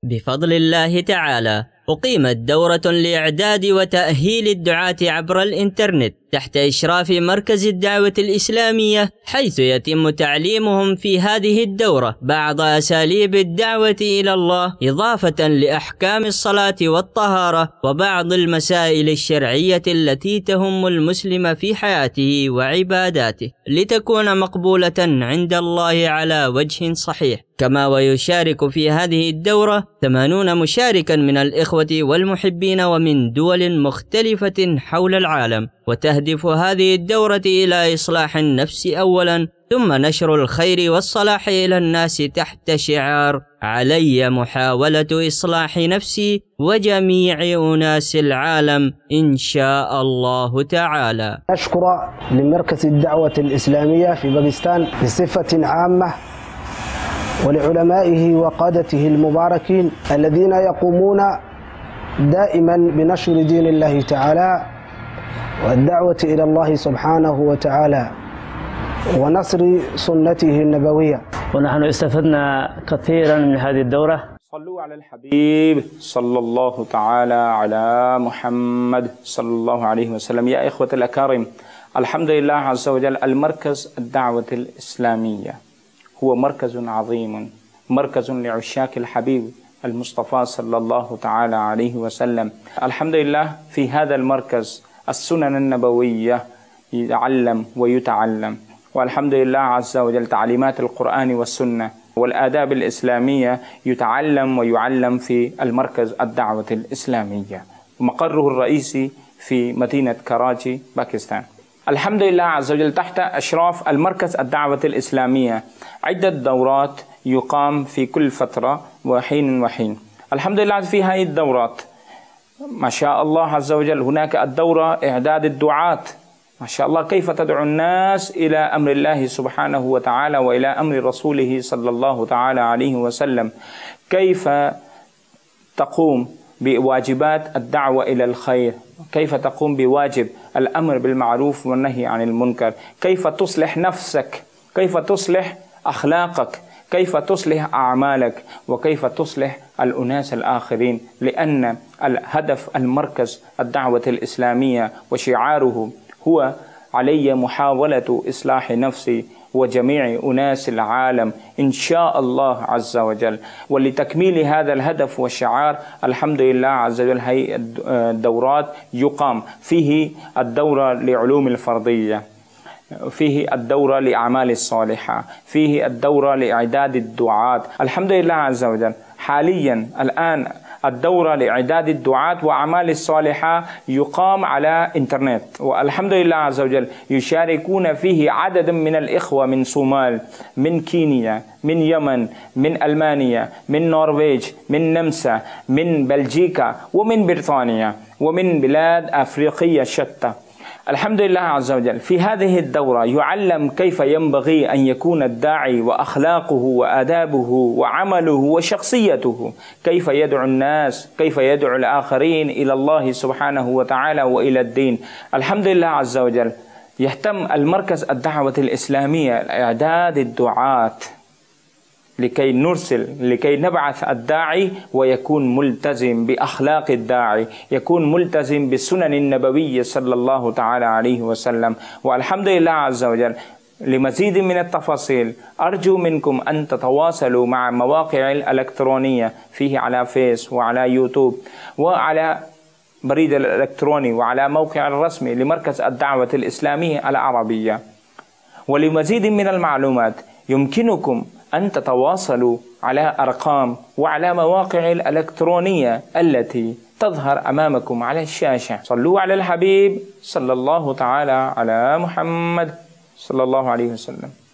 بفضل الله تعالى أقيمت دورة لإعداد وتأهيل الدعاة عبر الإنترنت تحت إشراف مركز الدعوة الإسلامية، حيث يتم تعليمهم في هذه الدورة بعض أساليب الدعوة إلى الله، إضافة لأحكام الصلاة والطهارة وبعض المسائل الشرعية التي تهم المسلم في حياته وعباداته، لتكون مقبولة عند الله على وجه صحيح. كما ويشارك في هذه الدورة 80 مشاركا من الإخوة والمحبين ومن دول مختلفة حول العالم، وتهدف هذه الدورة إلى إصلاح النفس أولا، ثم نشر الخير والصلاح إلى الناس تحت شعار علي محاولة إصلاح نفسي وجميع أناس العالم إن شاء الله تعالى. أشكر لمركز الدعوة الإسلامية في باكستان بصفة عامة، ولعلمائه وقادته المباركين الذين يقومون دائما بنشر دين الله تعالى والدعوة إلى الله سبحانه وتعالى ونصر سنته النبوية. ونحن استفدنا كثيرا من هذه الدورة. صلوا على الحبيب صلى الله تعالى على محمد صلى الله عليه وسلم. يا إخوة الأكارم، الحمد لله عز وجل، المركز الدعوة الإسلامية هو مركز عظيم، مركز لعشاق الحبيب المصطفى صلى الله تعالى عليه وسلم. الحمد لله في هذا المركز السنن النبوية يتعلم ويتعلم، والحمد لله عز وجل تعليمات القرآن والسنة والآداب الإسلامية يتعلم ويعلم في المركز الدعوة الإسلامية، مقره الرئيسي في مدينة كراچي باكستان. الحمد لله عز وجل تحت إشراف المركز الدعوة الإسلامية عدة دورات يقام في كل فترة وحين وحين. الحمد لله في هذه الدورات ما شاء الله عز وجل هناك الدورة إعداد الدعاة، ما شاء الله كيف تدعو الناس إلى أمر الله سبحانه وتعالى وإلى أمر رسوله صلى الله تعالى عليه وسلم، كيف تقوم بواجبات الدعوة إلى الخير، كيف تقوم بواجب الأمر بالمعروف والنهي عن المنكر، كيف تصلح نفسك، كيف تصلح أخلاقك، كيف تصلح أعمالك، وكيف تصلح الأناس الآخرين، لأن الهدف المركز الدعوة الإسلامية وشعاره هو علي محاولة إصلاح نفسي وجميع أناس العالم إن شاء الله عز وجل. ولتكميل هذا الهدف والشعار الحمد لله عز وجل هي الدورات يقام فيه الدورة لعلوم الفرضية، فيه الدورة لأعمال الصالحة، فيه الدورة لإعداد الدعاة. الحمد لله عز وجل حاليا الآن الدورة لإعداد الدعاة وأعمال الصالحة يقام على إنترنت، والحمد لله عز وجل يشاركون فيه عدد من الإخوة من صومال، من كينيا، من يمن، من ألمانيا، من نرويج، من نمسا، من بلجيكا، ومن بريطانيا، ومن بلاد أفريقية شتى. الحمد لله عز وجل في هذه الدورة يعلم كيف ينبغي أن يكون الداعي وأخلاقه وآدابه وعمله وشخصيته، كيف يدعو الناس، كيف يدعو الآخرين إلى الله سبحانه وتعالى وإلى الدين. الحمد لله عز وجل يهتم المركز الدعوة الإسلامية إعداد الدعاة لكي نرسل، لكي نبعث الداعي ويكون ملتزم بأخلاق الداعي، يكون ملتزم بالسنن النبوية صلى الله تعالى عليه وسلم. والحمد لله عز وجل لمزيد من التفاصيل أرجو منكم أن تتواصلوا مع مواقع الإلكترونية فيه على فيس وعلى يوتيوب وعلى بريد الإلكتروني وعلى موقع الرسمي لمركز الدعوة الإسلامية العربية. ولمزيد من المعلومات يمكنكم أن تتواصلوا على أرقام وعلى مواقع الإلكترونية التي تظهر أمامكم على الشاشة. صلوا على الحبيب صلى الله تعالى على محمد صلى الله عليه وسلم.